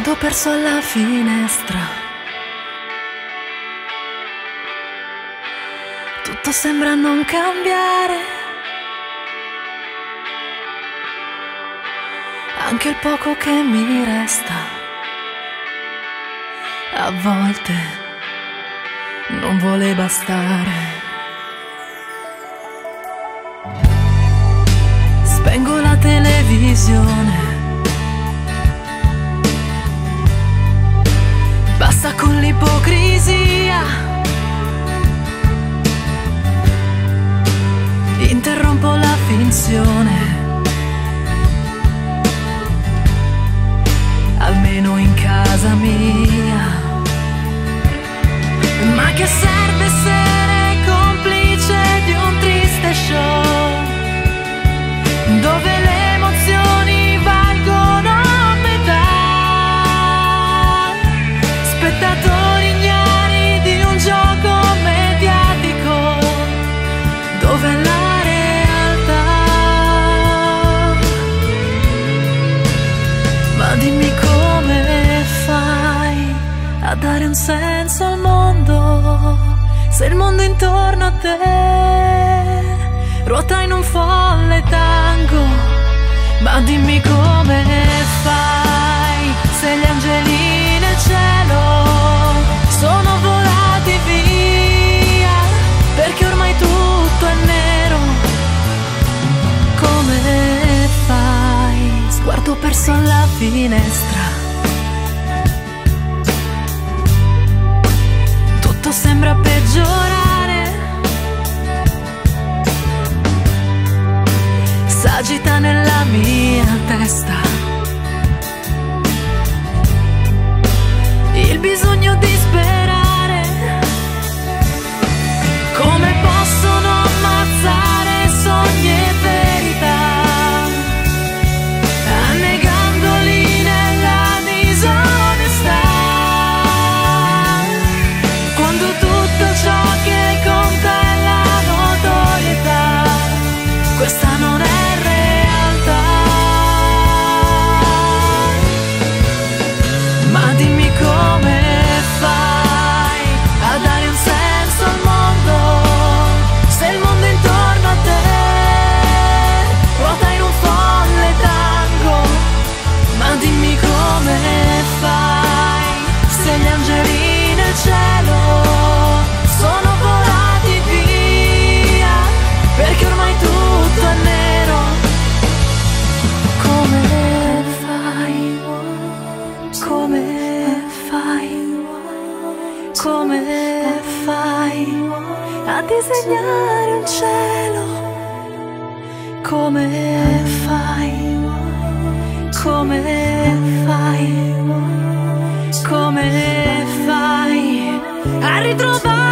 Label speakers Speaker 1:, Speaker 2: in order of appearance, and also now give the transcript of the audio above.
Speaker 1: Sguardo perso alla finestra, tutto sembra non cambiare, anche il poco che mi resta a volte non vuole bastare. Spengo la televisione, basta con l'ipocrisia, interrompo la finzione, almeno in casa mia. Ma che serve essere complice di un triste show, dove le emozioni valgono a metà, spettatori ignari di un gioco mediatico, dove la realtà. Ma dimmi come fai a dare un senso al mondo, se il mondo intorno a te ruota in un folle tango. Ma dimmi come fai, se gli angeli nel cielo sono volati via, perché ormai tutto è nero. Come fai, sguardo perso alla finestra, tutto sembra peggiorare, s'agita nella mia testa il bisogno di sperare. Come possono ammazzare sogni e verità, annegandoli nella disonestà, quando tutto ciò che conta è la notorietà. Questa non è realtà. Ma dimmi come fai a dare un senso al mondo, se il mondo intorno a te ruota in un folle tango. Ma dimmi come fai, se gli angeli nel cielo sono volati via, perché ormai tutto è nero. Come fai, come fai, come fai a disegnare un cielo? Come fai, come fai, come fai a ritrovare